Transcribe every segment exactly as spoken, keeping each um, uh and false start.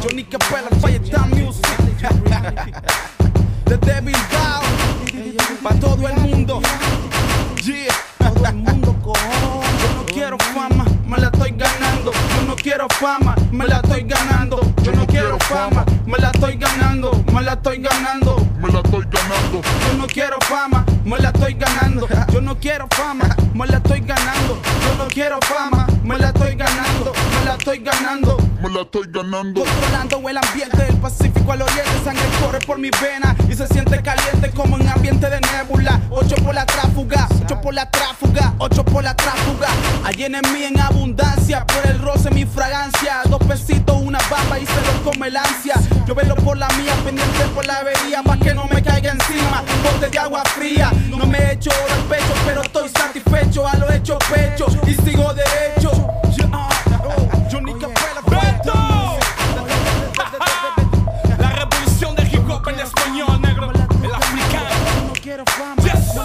Jhonny Capella, Fiesta Music. Desde Bilbao, pa' todo el mundo. Yeah. Todo el mundo cojón. Yo no quiero fama, me la estoy ganando. Yo no quiero fama, me la estoy ganando. Yo no quiero fama, me la estoy ganando. Me la estoy ganando. Me la estoy ganando. Yo no quiero fama, me la estoy ganando. Yo no quiero fama, me la estoy ganando. Yo no quiero fama, me la estoy ganando. Me la estoy ganando. Me la estoy ganando. Controlando el ambiente del Pacífico al oriente. Sangre corre por mi vena y se siente caliente como en ambiente de nébula. Ocho por la tráfuga, ocho por la tráfuga, ocho por la tráfuga. Hay en mí en abundancia, por el roce mi fragancia. Dos pesitos, una bamba y se lo come el ansia. Yo velo por la mía, pendiente por la avería, pa' que no me caiga encima un bote de agua fría. No me echo oro al pecho, pero estoy satisfecho a lo hecho pecho y sigo derecho. Jhonny Capella, Beto. La revolución del hip hop en español, negro, el africano. Yo no quiero fama, Yes. yo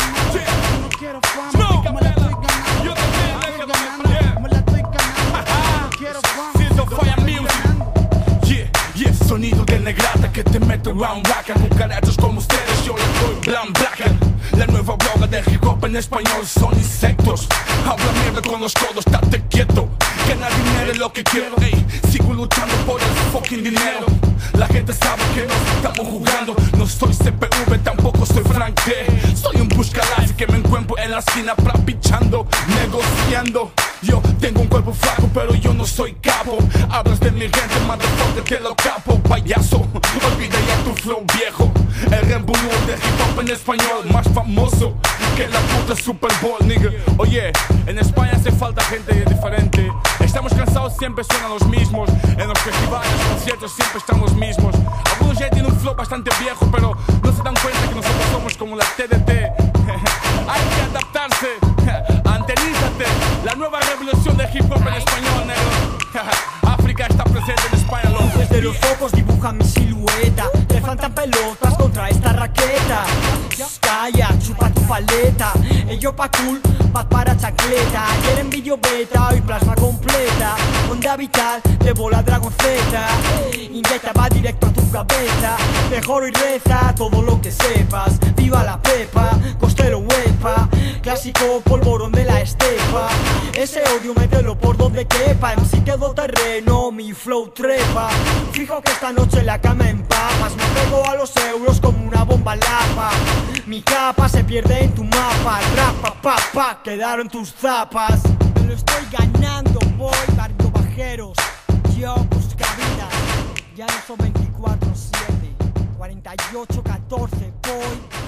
no quiero fama, me la estoy ganando. Yo también, Me la estoy negro, ganando, yeah. me la estoy ganando. Yo no quiero fama. Siento fire music. Yeah, yeah, sonido de negrata que te mete round rack. Cucarachos como ustedes, yo le doy blan black. La nueva droga del hip hop en español son insectos. Habla mierda con los codos, estate quieto. Ganar dinero es lo que quiero, ey. Sigo luchando por el fucking dinero. La gente sabe que no estamos jugando. No soy C P V, tampoco soy Frank D. Soy un buscalazo que me encuentro en la esquina prapichando, negociando. Yo tengo un cuerpo flaco, pero yo no soy capo. Hablas de mi gente, motherfucker, que lo capo. Payaso, olvida ya tu flow viejo. El revolú de hip hop en español más famoso que la puta Super Bowl, nigga. Oye, en España hace falta gente diferente. Estamos cansados, siempre suenan los mismos. En los festivales, conciertos, siempre están los mismos. Algunos ya tienen un flow bastante viejo, pero no se dan cuenta que nosotros somos como la T D T. Hay que adaptarse, antenízate. La nueva revolución del hip hop en español, negro. África está presente en España, loco. Desde los ojos dibujan mi silueta. Te faltan pelotas contra esta raqueta. Calla, chupa tu paleta. Ello pa' cool, pa' para chancleta. Ayer en vídeo beta, hoy plasma completa. Onda vital, de bola Dragon Z. Inyecta, va directo a tu cabeza. Mejor y reza todo lo que sepas. Viva la pepa, Costello huepa. Clásico polvorón de la estepa. Ese odio mételo por donde quepa. En sí quedó terreno, mi flow trepa. Fijo que esta noche la cama en papas. Me pego a los euros como una bomba lapa. Mi capa se pierde en tu mapa. Rapa, pa, pa, quedaron tus zapas. Me lo estoy ganando, voy, barrio bajeros. Yo busca vida. Ya no son veinticuatro siete, cuarenta y ocho catorce, voy.